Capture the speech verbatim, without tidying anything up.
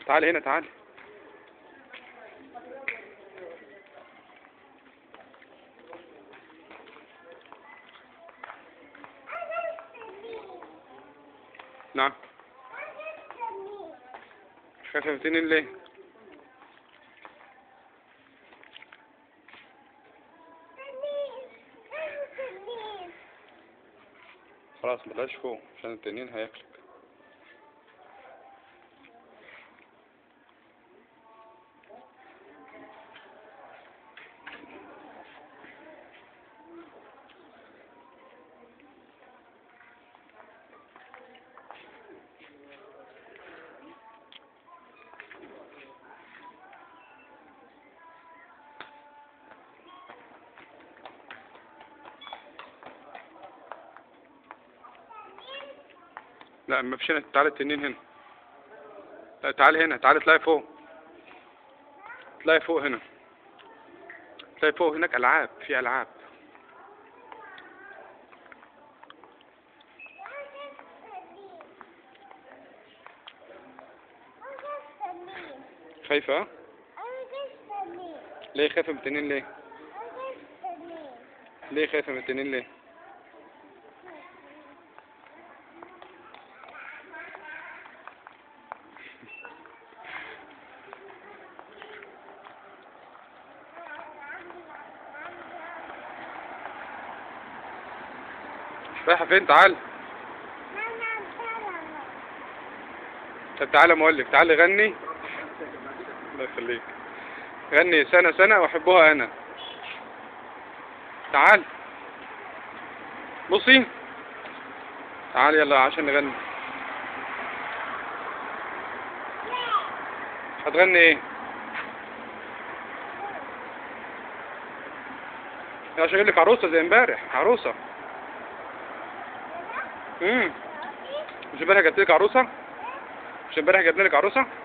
تعالي هنا تعالي. نعم. خايفة من التنين ليه؟ خلاص بلاش فوق عشان التنين هياكلك. لا ما فيش هنا. تعالي التنين هنا. لا تعالي هنا. تعالي اطلعي فوق. اطلعي فوق هنا. اطلعي فوق هناك ألعاب. في ألعاب. خايفة؟ ليه خايفة من التنين ليه؟ ليه خايفة من التنين ليه؟ رايحة فين؟ تعال. طب تعالى ما اقولك. تعالي غني. الله يخليك. غني سنة سنة واحبها انا. تعال. بصي. تعال يلا عشان نغني. هتغني ايه؟ عشان اجيب لك عروسة زي امبارح. عروسة. امم مش امبارح جبت لك عروسة؟ مش امبارح جبنا لك عروسة؟